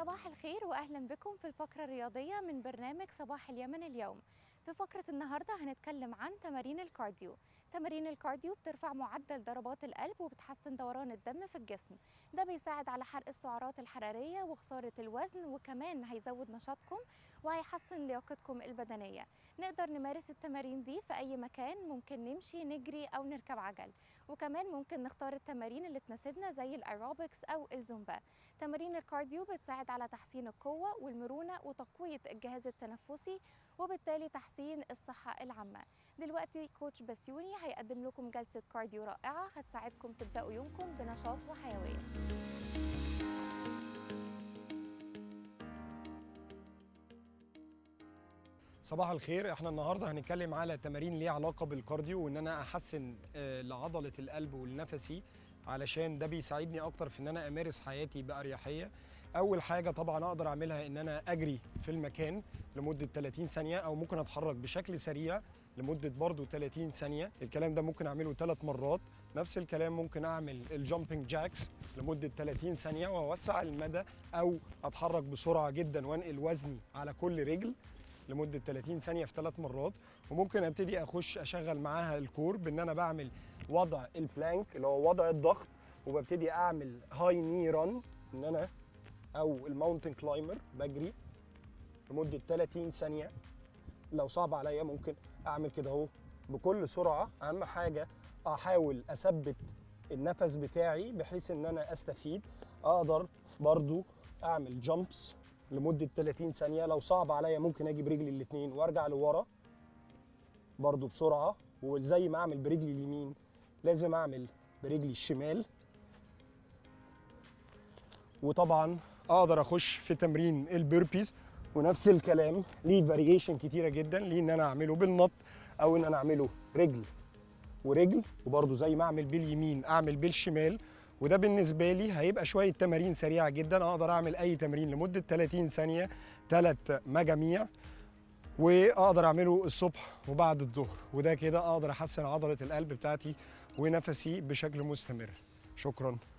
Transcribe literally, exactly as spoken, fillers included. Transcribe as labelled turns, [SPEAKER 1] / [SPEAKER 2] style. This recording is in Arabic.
[SPEAKER 1] صباح الخير وأهلا بكم في الفقرة الرياضية من برنامج صباح اليمن اليوم. في فقرة النهاردة هنتكلم عن تمارين الكارديو. تمارين الكارديو بترفع معدل ضربات القلب وبتحسن دوران الدم في الجسم. ده بيساعد على حرق السعرات الحرارية وخسارة الوزن، وكمان هيزود نشاطكم وهيحسن لياقتكم البدنية. نقدر نمارس التمارين دي في أي مكان، ممكن نمشي نجري أو نركب عجل، وكمان ممكن نختار التمارين اللي تناسبنا زي الأيروبكس أو الزومبا. تمارين الكارديو بتساعد على تحسين القوة والمرونة وتقوية الجهاز التنفسي، وبالتالي تحسين الصحة العامة. دلوقتي كوتش بسيوني هيقدم لكم جلسة كارديو رائعة هتساعدكم تبدأوا يومكم بنشاط وحيوية.
[SPEAKER 2] صباح الخير. احنا النهارده هنتكلم على تمارين ليها علاقه بالكارديو، وان انا احسن آه، لعضله القلب والنفسي، علشان ده بيساعدني اكتر في ان انا امارس حياتي باريحيه. اول حاجه طبعا اقدر اعملها ان انا اجري في المكان لمده ثلاثين ثانيه، او ممكن اتحرك بشكل سريع لمده برضو ثلاثين ثانيه. الكلام ده ممكن اعمله ثلاث مرات. نفس الكلام ممكن اعمل الجامبنج جاكس لمده ثلاثين ثانيه واوسع المدى، او اتحرك بسرعه جدا وانقل وزني على كل رجل لمده ثلاثين ثانيه في ثلاث مرات. وممكن ابتدي اخش اشغل معاها الكور بان انا بعمل وضع البلانك اللي هو وضع الضغط، وببتدي اعمل هاي ني ران ان انا او الماونتن كلايمر بجري لمده ثلاثين ثانيه. لو صعب عليا ممكن اعمل كده اهو بكل سرعه. اهم حاجه احاول اثبت النفس بتاعي بحيث ان انا استفيد. اقدر برضو اعمل جامبس لمده ثلاثين ثانيه. لو صعب عليا ممكن اجي برجلي الاثنين وارجع لورا برضو بسرعه. وزي ما اعمل برجلي اليمين لازم اعمل برجلي الشمال. وطبعا اقدر اخش في تمرين البيربيز، ونفس الكلام ليه فاريشن كتيره جدا، ليه ان انا اعمله بالنط او ان انا اعمله رجل ورجل، وبرضو زي ما اعمل باليمين اعمل بالشمال. وده بالنسبه لي هيبقى شويه تمارين سريعه جدا. اقدر اعمل اي تمرين لمده ثلاثين ثانيه ثلاث مجاميع، واقدر اعمله الصبح وبعد الظهر. وده كده اقدر احسن عضله القلب بتاعتي ونفسي بشكل مستمر. شكرا.